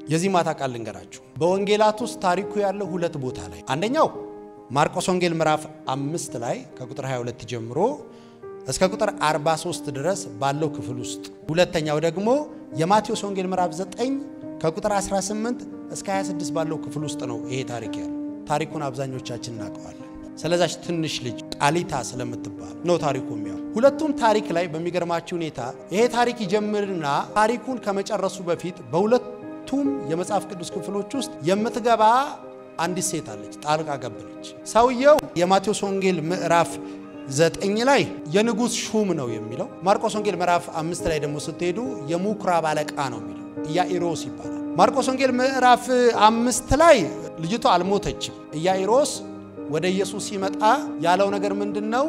የዚህ ማታ ቃል ልንገራችሁ በወንጌላት ውስጥ ታሪኩ ያለው ሁለት ቦታ ላይ አንደኛው ማርቆስ ወንጌል ምዕራፍ 5 ላይ ከቁጥር 22 ጀምሮ እስከ ቁጥር 43 ድረስ ባለው ክፍል ውስጥ ሁለተኛው ደግሞ የማቴዎስ ወንጌል ምዕራፍ 9 ከቁጥር 18 እስከ 26 ባለው ክፍል ውስጥ ነው ይሄ ታሪክ ያለው ታሪኩን አብዛኞቻችን እናውቀዋለን ስለዛች ትንሽ ልጅ ጣሊታ ስለምትባል ነው ታሪኩ የሚያው ሁለቱም ታሪክ ላይ በሚገርማችሁ ሁኔታ ይሄ ታሪክ ይጀምርና ታሪኩን ከመጨረሱ በፊት በሁለቱም የመጽሐፍ ቅዱስ ክፍሎች ውስጥ የምትገባ አንዲት ሴት አለች ጣልቃ ገብነች ሰውየው የማቴዎስ ወንጌል ምዕራፍ 9 ላይ የንጉስ ሹም ነው የሚለው ማርቆስ ወንጌል ምዕራፍ 5 ላይ ደግሞ ስትሄዱ የሙክራብ አለቃ ነው የሚለው ኢያኢሮስ ይባላል ማርቆስ ወንጌል ምዕራፍ 5 ላይ ልጅቷ አልሞተችም ኢያኢሮስ ወደ ኢየሱስ ሲመጣ ያለው ነገር ምንድነው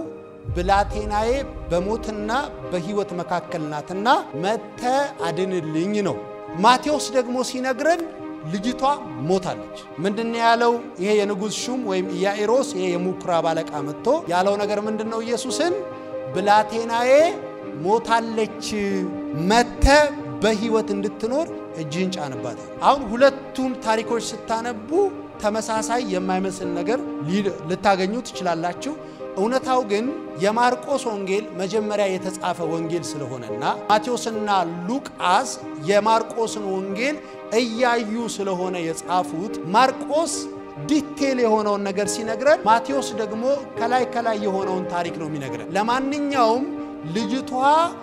ብላቴናዬ በሞትና በህይወት መካከል ናትና መተ አድንልኝ ነው ማቴዎስ ደግሞ ሲነግረን ልጅቷ ሞታለች ምንድነው ያለው ይሄ የንጉስ ሹም ወይም ኢያኢሮስ ይሄ የሙክራብ አለቃ መጥቶ ያለው ነገር ምንድነው ኢየሱስን ብላቴናዬ ሞታለች መተ በህይወት እንድትኖር እጅህን ጫንባት አሁን ሁለቱም ታሪኮች ስታነቡ ተመሳሳይ የማይመስል ነገር ልታገኙ ትችላላችሁ እውነታው ግን የማርቆስ ወንጌል መጀመሪያ የተጻፈ ወንጌል ስለሆነና ማቴዎስና ሉቃስ የማርቆስን ወንጌል እያዩ ስለሆነ የጻፉት ማርቆስ ዲቴል የሆነውን ነገር ሲነግረን ማቴዎስ ደግሞ ከላይ የሆነውን ታሪክ ነው የሚነግረን ለማንኛውም ልጅቷ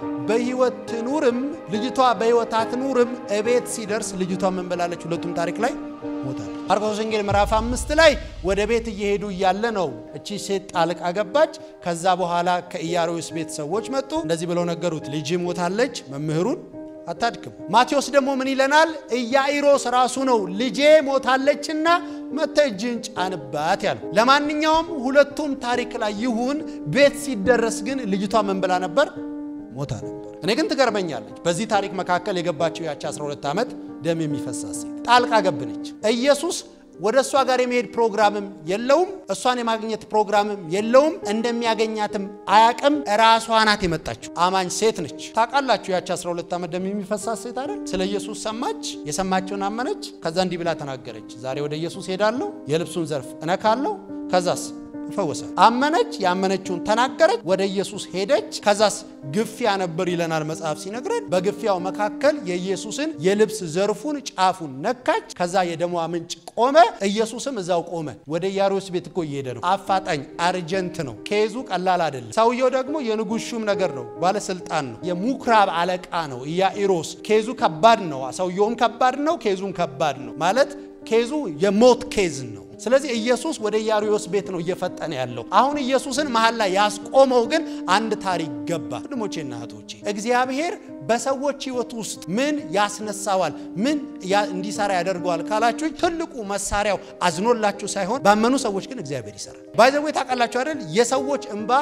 በህይወት ትኑርም ልጅቷ በህይወት አትኑርም እቤት ሲደርስ ልጅቷ ምን በላለች ሁለቱም ታሪክ ላይ ሞታለች ማርቆስ ወንጌል ምዕራፍ 5 ላይ ወደ ቤት እየሄዱ ያለ ነው እቺ ሴት ጣልቃ ገባች ከዛ በኋላ ከኢያኢሮስ ቤት ሰዎች መጡ እንደዚህ ብለው ነገሩት ልጅ ሞታለች መምህሩን አታድክም ማቴዎስ ደግሞ ምን ይለናል ኢያኢሮስ ራሱ ነው ልጄ ሞታለችና መተጅን ጫንባት ያለው ለማንኛውም ሁለቱም ታሪክ ላይ ይሁን ቤት ሲደረስ ግን ልጅቷ ምን ብላ ነበር ሞታ ነበር እኔ ግን ትገርመኛለች በዚህ ታሪክ መካከል የገባችው ያቺ 12 ዓመት ደም የሚፈሳስ ጣልቃ ገብነች ኢየሱስ ወደሷ ጋር የመሄድ ፕሮግራምም የለውም እሷን የማግኘት ፕሮግራምም የለውም እንደሚያገኛትም አያቅም ራሷ ናት የመጣችው አማኝ ሴት ነች ታቃላችሁ ያቺ 12 ዓመት ደም የሚፈሳስ ሴት አይደል ስለ ኢየሱስ ሰማች የሰማችውን አመነች ከዛ እንዲህ ብላ ተናገረች ዛሬ ወደ ኢየሱስ ሄዳለሁ የልብሱን ዘርፍ እነካለሁ ከዛስ ፈወሳት አመነች ያመነችውን ተናገረች ወደ ኢየሱስ ሄደች ከዛስ ግፊያ ነበር ይለናል መጽሐፍ ሲነግረን በግፊያው መካከል የኢየሱስን የልብስ ዘርፉን ጫፉን ነካች ከዛ የደሟ ምንጭ ቆመ ኢየሱስም እዛው ቆመ ወደ ኢያኢሮስ ቤት እኮ እየሄደ ነው አፋጣኝ አርጀንት ነው ኬዙ ቀላል አይደለም ሰውየው ደግሞ የንጉስ ሹም ነገር ነው ባለ ስልጣን ነው የሙክራብ አለቃ ነው ኢያኢሮስ ኬዙ ከባድ ነው ሰውየውም ከባድ ነው ኬዙም ከባድ ነው ማለት ኬዙ የሞት ኬዝ ነው ስለዚህ ኢየሱስ ወደ ኢያኢሮስ ቤት ነው እየፈጠነ ያለው አሁን ኢየሱስን መሐል ላይ ያስቆመው ግን አንድ ታሪክ ገባ ወንድሞቼና እህቶቼ እግዚአብሔር በሰዎች ህይወት ውስጥ ምን ያስነሳዋል ምን እንዲሰራ ያደርገዋል ካላችሁ ትልቁ መሳሪያው አዝኖላችሁ ሳይሆን ባመኑ ሰዎች ግን እግዚአብሔር ይሰራል ባይዘው ታውቃላችሁ አይደል የሰዎች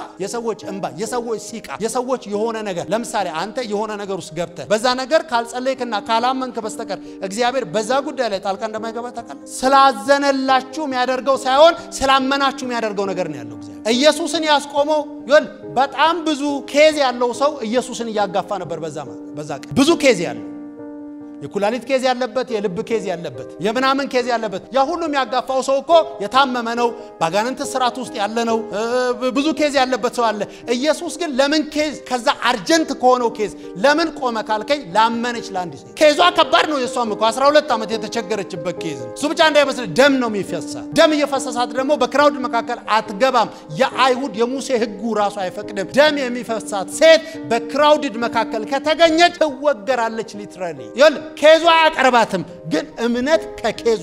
እንባ የሰዎች ሲቃ የሰዎች የሆነ ነገር ለምሳሌ አንተ የሆነ ነገር ውስጥ ገብተህ በዛ ነገር ካልጸለይክና ካላመንክ በስተቀር እግዚአብሔር በዛ ጉዳይ ላይ ጣልቃ እንደማይገባ ታውቃለህ ስላዘነላችሁ የሚያደርገው ሳይሆን ስላመናችሁ የሚያደርገው ነገር ነው ያለው እግዚአብሔር ኢየሱስን ያስቆመው ይል በጣም ብዙ ኬዝ ያለው ሰው ኢየሱስን ያጋፋ ነበር በዛ ብዙ ኬዝ ያለው የኩላሊት ኬዝ ያለበት የልብ ኬዝ ያለበት የምናምን ኬዝ ያለበት ያ ሁሉም ያጋፋው ሰው እኮ የታመመ ነው ባጋንንት ስራት ውስጥ ያለ ነው ብዙ ኬዝ ያለበት ሰው አለ ኢየሱስ ግን ለምን ኬዝ ከዛ አርጀንት ከሆነው ኬዝ ለምን ቆመ ካልከኝ ላመነች ላንዲስ ኬዟ ከባድ ነው የሷም እኮ 12 ዓመት የተቸገረችበት ኬዝ እሱ ብቻ እንዳይመስል ደም ነው የሚፈሳት ደም እየፈሰሳት ደግሞ በክራውድ መካከል አትገባም የአይሁድ የሙሴ ህጉ ራሱ አይፈቅድም ደም የሚፈሳት ሴት በክራውድ መካከል ከተገኘች ትወገራለች ሊትራሊ ኬዟ ያቀርባትም ግን እምነት ከኬዟ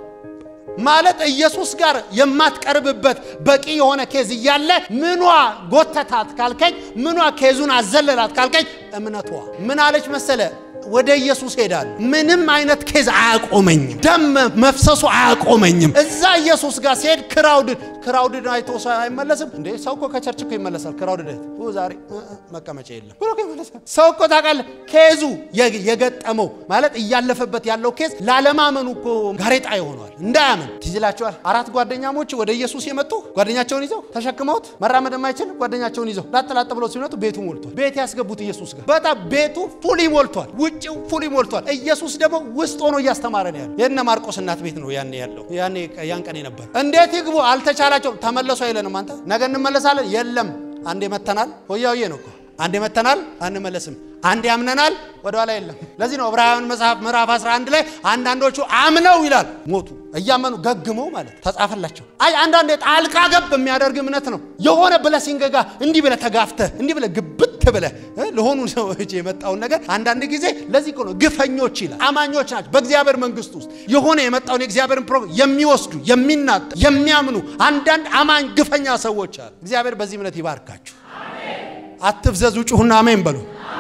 ማለት ኢየሱስ ጋር የማትቀርብበት በቂ የሆነ ኬዝ ይያለ ምኗ ጎተታት ካልከኝ ምኗ ኬዙን አዘለላት ካልከኝ እምነቷ ምን አለች መሰለ ወደ ኢየሱስ ሄዳል ምንም አይነት ኬዝ አያቆመኝም ደም መፍሰሱ አያቆመኝም እዛ ኢየሱስ ጋር ሲሄድ ክራውድድ አይቶ ሰው አይመለስም እንዴ? ሰው እኮ ከቸርች እኮ ይመለሳል። ክራውድድ አይቶ ዛሬ መቀመጫ የለም ብሎ ይመለሳል። ሰው እኮ ታውቃለህ ኬዙ የገጠመው ማለት እያለፈበት ያለው ኬዝ ላለማመኑ እኮ ጋሬጣ ይሆናል። እንዳያምን ትይዝላችኋል። 4 ጓደኛሞች ወደ ኢየሱስ የመጡ ጓደኛቸውን ይዘው ተሸክመውት መራመድ የማይችል ጓደኛቸውን ይዘው ላጥላጥ ብለው ሲመጡ ቤቱ ሞልቷል። ቤት ያስገቡት ኢየሱስ ጋር በጣም ቤቱ ፉሊ ሞልቷል። ውጪው ፉሊ ሞልቷል። ኢየሱስ ደግሞ ውስጥ ሆኖ እያስተማረ ነው ያለው። የነ ማርቆስ እናት ቤት ነው ያኔ ያለው። ያኔ ያን ቀን ነበር። እንዴት ይግቡ አልተቻላቸው። ተመለሱ አይለንም። አንተ ነገ እንመለሳለን የለም። አንዴ መተናል ሆያውዬ ነው እኮ አንዴ መተናል አንመለስም። አንዴ አምነናል ወደ ኋላ የለም። ለዚህ ነው ዕብራውያን መጽሐፍ ምዕራፍ 11 ላይ አንዳንዶቹ አምነው ይላል ሞቱ እያመኑ ገግመው ማለት ተጻፈላቸው። አይ አንዳንዴ ጣልቃ ገብ የሚያደርግ እምነት ነው። የሆነ ብለሲንገጋ እንዲህ ብለ ተጋፍተ እንዲህ ብለ ግብት ብለ ለሆኑ ሰዎች የመጣውን ነገር አንዳንድ ጊዜ ለዚህ ነው ግፈኞች ይላል። አማኞች ናቸው በእግዚአብሔር መንግስት ውስጥ የሆነ የመጣውን የእግዚአብሔርን ፕሮግራም የሚወስዱ የሚናጥ የሚያምኑ አንዳንድ አማኝ ግፈኛ ሰዎች አሉ። እግዚአብሔር በዚህ እምነት ይባርካችሁ። አትፍዘዙ ጩሁና አሜን በሉ።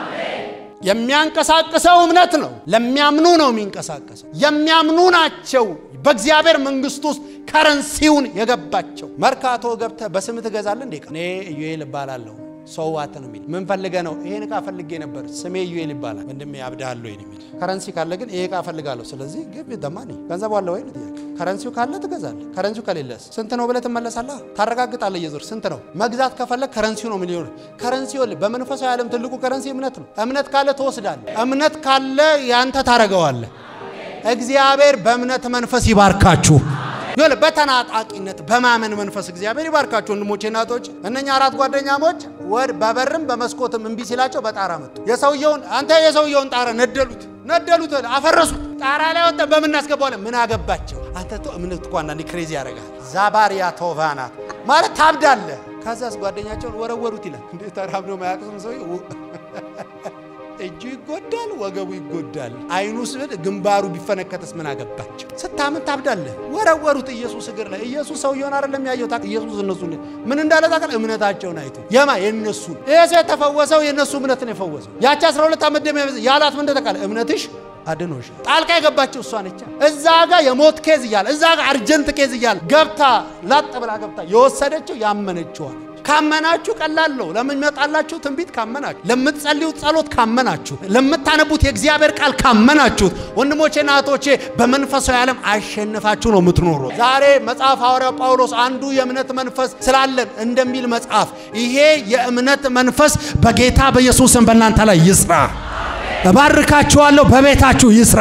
የሚያንቀሳቅሰው እምነት ነው። ለሚያምኑ ነው የሚንቀሳቀሰው። የሚያምኑ ናቸው በእግዚአብሔር መንግስት ውስጥ ከረንሲውን የገባቸው። መርካቶ ገብተ በስም ትገዛለህ እንዴ? እኔ ኢዩኤል እባላለሁ። ሰው ዋተን ነው የሚል ምን ፈልገህ ነው? ይሄን ዕቃ ፈልጌ ነበር ስሜ ኢዩኤል ይባላል። ወንድሜ አብዳለሁ ይሄን የሚል ከረንሲ ካለ ግን ይሄ ዕቃ ፈልጋለሁ ስለዚህ ግብ ደማኒ ገንዘብ አለ ወይ ነው ጥያቄ። ከረንሲው ካለ ትገዛለህ። ከረንሲው ከሌለስ ስንት ነው ብለህ ትመለሳለህ። ታረጋግጣለህ እየዞር ስንት ነው መግዛት ከፈለክ ከረንሲው ነው ሚሊዮን። ከረንሲው በመንፈሳዊ ዓለም ትልቁ ከረንሲ እምነት ነው። እምነት ካለ ትወስዳለህ። እምነት ካለ ያንተ ታረጋዋለህ። እግዚአብሔር በእምነት መንፈስ ይባርካችሁ። ይወለ በተናጣቂነት በማመን መንፈስ እግዚአብሔር ይባርካችሁ ወንድሞቼ እናቶች። እነኛ 4 ጓደኛሞች ወድ በበርም በመስኮትም እንቢ ሲላቸው በጣራ መጡ። የሰውየውን ጣራ ነደሉት አፈረሱት። ጣራ ላይ ወጣ በምን እናስገባዋለን? ምን አገባቸው? አንተ ተው እምነት እኮ አንዳንዴ ክሬዚ ያደርጋል። ዛባሪያ ቶቫናት ማለት ታብዳለህ። ከዛስ ጓደኛቸውን ወረወሩት ይላል። እንዴ ተራብዶ ማያቅም ሰው እጁ ይጎዳል ወገቡ ይጎዳል አይኑ ስል ግንባሩ ቢፈነከተስ ምን አገባቸው? ስታምን ታብዳለህ። ወረወሩት ኢየሱስ እግር ላይ። ኢየሱስ ሰውየውን አይደለም ያየው ታውቅ። ኢየሱስ እነሱን ምን እንዳለ ታውቃለህ? እምነታቸውን አይቶ የነሱ እዚህ ተፈወሰው የነሱ እምነት ነው የፈወሰው። ያቺ 12 ዓመት ደም ያላት ምን እንደተቃለ እምነትሽ አድኖሽ። ጣልቃ የገባቸው እሷ ነች። እዛ ጋር የሞት ኬዝ ይያል እዛ ጋር አርጀንት ኬዝ ይያል ገብታ ላጥ ብላ ገብታ የወሰደችው ያመነችው። ካመናችሁ ቀላል ነው። ለምን መጣላችሁ? ትንቢት ካመናችሁ፣ ለምትጸልዩ ጸሎት ካመናችሁ፣ ለምታነቡት የእግዚአብሔር ቃል ካመናችሁ ወንድሞቼና እህቶቼ በመንፈሳዊ ዓለም አሸንፋችሁ ነው የምትኖሩት። ዛሬ መጽሐፍ ሐዋርያው ጳውሎስ አንዱ የእምነት መንፈስ ስላለን እንደሚል መጽሐፍ ይሄ የእምነት መንፈስ በጌታ በኢየሱስም በእናንተ ላይ ይስራ። እባርካችኋለሁ። በቤታችሁ ይስራ።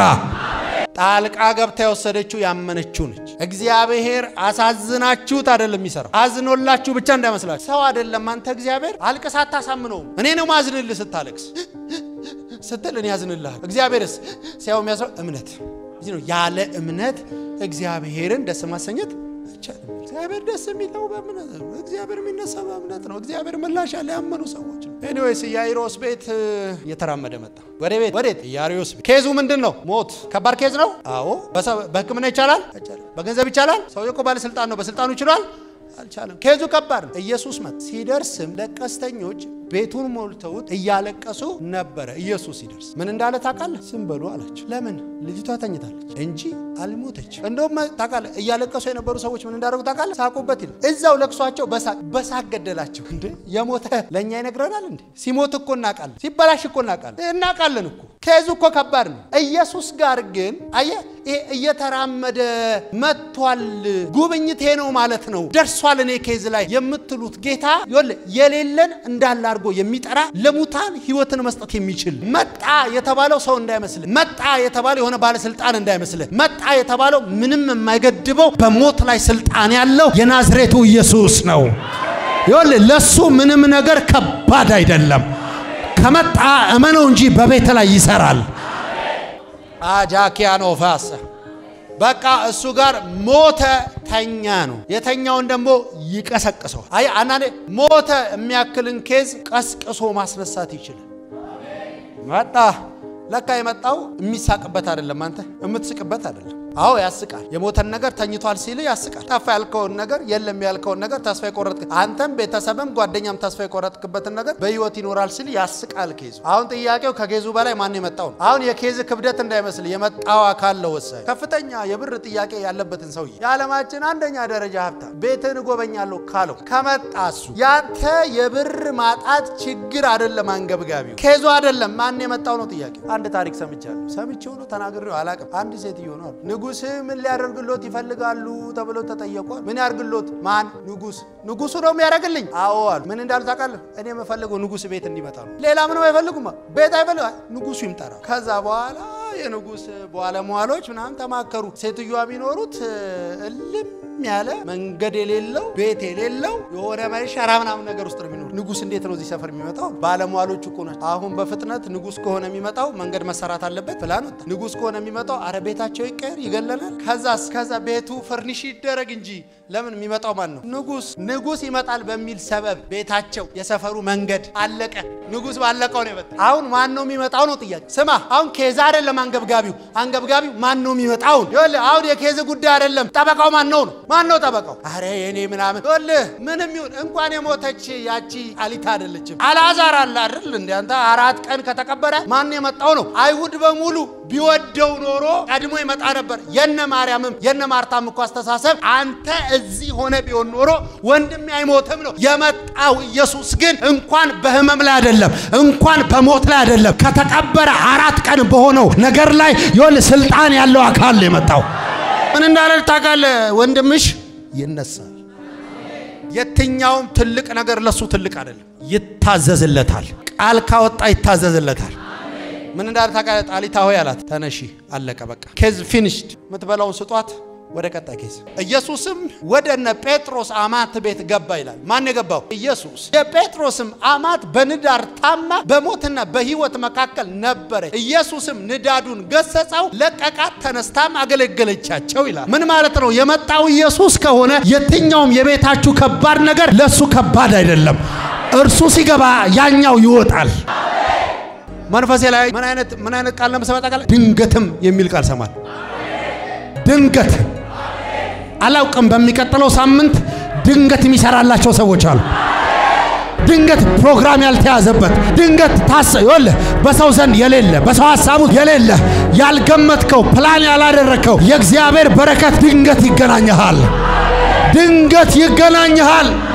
ጣልቃ ገብታ የወሰደችው ያመነችው ነች። እግዚአብሔር አሳዝናችሁት አይደለም የሚሰራው። አዝኖላችሁ ብቻ እንዳይመስላችሁ። ሰው አይደለም አንተ እግዚአብሔር አልቅስ አታሳምነው። እኔ ነው ማዝንልህ ስታለቅስ ስትል እኔ ያዝንልሃል። እግዚአብሔርስ ሲያው የሚያስረው እምነት እዚህ ነው። ያለ እምነት እግዚአብሔርን ደስ ማሰኘት አይቻልም። እግዚአብሔር ደስ የሚለው በእምነት ነው። እግዚአብሔር የሚነሳው በእምነት ነው። እግዚአብሔር ምላሽ ያለ ያመኑ ሰዎች ነው። ኤኒዌይስ ያይሮስ ቤት እየተራመደ መጣ። ወዴት? ያይሮስ ቤት። ኬዙ ምንድነው? ሞት። ከባድ ኬዝ ነው። አዎ። በሕክምና ይቻላል? በገንዘብ ይቻላል? ሰውየው እኮ ባለስልጣን ነው። በስልጣኑ ይችላል? አልቻለም። ኬዙ ከባድ ነው። ኢየሱስ መጣ። ሲደርስም ለቀስተኞች ቤቱን ሞልተውት እያለቀሱ ነበር። ኢየሱስ ሲደርስ ምን እንዳለ ታውቃለህ? ዝም በሉ አላቸው። ለምን? ልጅቷ ተኝታለች እንጂ አልሞተች። እንደውም ታውቃለህ እያለቀሱ የነበሩ ሰዎች ምን እንዳደረጉ ታውቃለህ? ሳቁበት ይላል። እዛው ለቅሷቸው በሳቅ ገደላቸው። እንዴ የሞተ ለኛ ይነግረናል እንዴ? ሲሞት እኮ እናውቃለን፣ ሲበላሽ እኮ እናውቃለን እኮ። ኬዙ እኮ ከባድ ነው። ኢየሱስ ጋር ግን አየህ እየተራመደ መጥቷል። ጉብኝቴ ነው ማለት ነው። ደርሷል እኔ ኬዝ ላይ የምትሉት ጌታ የሌለን እንዳለ አድርጎ የሚጠራ ለሙታን ህይወትን መስጠት የሚችል መጣ የተባለው ሰው እንዳይመስል፣ መጣ የተባለው የሆነ ባለስልጣን እንዳይመስል፣ መጣ የተባለው ምንም የማይገድበው በሞት ላይ ስልጣን ያለው የናዝሬቱ ኢየሱስ ነው። ለሱ ምንም ነገር ከባድ አይደለም። ከመጣ እመነው እንጂ በቤት ላይ ይሰራል። አጃኪያኖ ፋሳ በቃ እሱ ጋር ሞተ ተኛ ነው። የተኛውን ደግሞ ይቀሰቅሰው። አይ አናኔ ሞተ የሚያክልን ኬዝ ቀስቅሶ ማስነሳት ይችላል። መጣ ለካ የመጣው የሚሳቅበት አይደለም፣ አንተ የምትስቅበት አይደለም። አዎ ያስቃል። የሞተን ነገር ተኝቷል ሲል ያስቃል። ጠፋ ያልከውን ነገር የለም ያልከውን ነገር ተስፋ የቆረጥክ አንተም ቤተሰብም ጓደኛም ተስፋ የቆረጥክበትን ነገር በህይወት ይኖራል ሲል ያስቃል ኬዙ። አሁን ጥያቄው ከኬዙ በላይ ማን የመጣው ነው? አሁን የኬዝ ክብደት እንዳይመስል የመጣው አካል ነው ወሳኝ። ከፍተኛ የብር ጥያቄ ያለበትን ሰውዬ የዓለማችን አንደኛ ደረጃ ሀብታም ቤትን ጎበኛለሁ ካለው ከመጣሱ ያንተ የብር ማጣት ችግር አይደለም አንገብጋቢው ኬዙ አይደለም ማን የመጣው ነው ጥያቄ። አንድ ታሪክ ሰምቼው ነው ተናግሬው አላቀም። አንድ ሴትዮ ነው ንጉስ ምን ሊያደርግሎት ይፈልጋሉ ተብለው ተጠየቁ። ምን ያርግሎት? ማን? ንጉሱ ነው የሚያደርግልኝ? አዎ አሉ። ምን እንዳሉ ታውቃለህ? እኔ የምፈልገው ንጉስ ቤት እንዲመጣ ነው። ሌላ ምንም አይፈልጉማ። ቤት አይፈልጉ ንጉሱ ይምጣራ። ከዛ በኋላ የንጉስ ባለሟሎች ምናምን ተማከሩ። ሴትዮዋ ቢኖሩት እልም ያለ መንገድ የሌለው ቤት የሌለው የሆነ ማይሻራ ምናምን ነገር ውስጥ ነው የሚኖር። ንጉስ እንዴት ነው እዚህ ሰፈር የሚመጣው? ባለሟሎቹ እኮ ነው። አሁን በፍጥነት ንጉስ ከሆነ የሚመጣው መንገድ መሰራት አለበት ፕላን ወጣ። ንጉስ ከሆነ የሚመጣው አረ ቤታቸው ይቀር ይገለናል። ከዛ ቤቱ ፈርኒሽ ይደረግ እንጂ ለምን የሚመጣው ማን ነው? ንጉስ ይመጣል በሚል ሰበብ ቤታቸው የሰፈሩ መንገድ አለቀ። ንጉስ ባለቀው ነው የመጣው። አሁን ማን ነው የሚመጣው ነው ጥያቄ። ስማ አሁን ኬዝ አይደለም አንገብጋቢው ማን ነው የሚመጣው? ይኸውልህ አሁን የኬዝ ጉዳይ አይደለም። ጠበቃው ማን ነው? ማን ነው ጠበቃው? አረ የኔ ምናምን ይኸውልህ ምንም ይሁን እንኳን የሞተች ያቺ አሊታ አይደለችም አልዓዛር አለ አይደል እንዴ አንተ 4 ቀን ከተቀበረ ማን የመጣው ነው? አይሁድ በሙሉ ቢወደው ኖሮ ቀድሞ ይመጣ ነበር። የነ ማርያምም የነ ማርታም እኮ አስተሳሰብ አንተ እዚህ ሆነ ቢሆን ኖሮ ወንድም አይሞትም ነው የመጣው። ኢየሱስ ግን እንኳን በህመም ላይ አይደለም እንኳን በሞት ላይ አይደለም ከተቀበረ 4 ቀን በሆነው ነገር ላይ ይሁን ስልጣን ያለው አካል የመጣው። ምን እንዳለ ታውቃለህ? ወንድምሽ ይነሳል። የትኛውም ትልቅ ነገር ለሱ ትልቅ አይደለም ይታዘዝለታል። ቃል ካወጣ ይታዘዝለታል። ምን እንዳለ ታውቃለህ? ጣሊታ ሆይ አላት ተነሺ አለቀ በቃ ኬዝ ፊኒሽድ። ምትበላውን ስጧት ወደ ቀጣይ ኬዝ። ኢየሱስም ወደነ ጴጥሮስ አማት ቤት ገባ ይላል። ማን የገባው? ኢየሱስ። የጴጥሮስም አማት በንዳር ታማ በሞትና በህይወት መካከል ነበረ። ኢየሱስም ንዳዱን ገሰጸው፣ ለቀቃት፣ ተነስታም አገለገለቻቸው ይላል። ምን ማለት ነው? የመጣው ኢየሱስ ከሆነ የትኛውም የቤታችሁ ከባድ ነገር ለሱ ከባድ አይደለም። እርሱ ሲገባ ያኛው ይወጣል። መንፈሴ ላይ ምን አይነት ቃል ነው መሰማታ ቃል? ድንገትም የሚል ቃል ሰማል። ድንገት አላውቅም። በሚቀጥለው ሳምንት ድንገት የሚሰራላቸው ሰዎች አሉ። ድንገት ፕሮግራም ያልተያዘበት ድንገት ታሰየለ በሰው ዘንድ የሌለ በሰው ሐሳቡ የሌለ ያልገመትከው ፕላን ያላደረከው የእግዚአብሔር በረከት ድንገት ይገናኛል።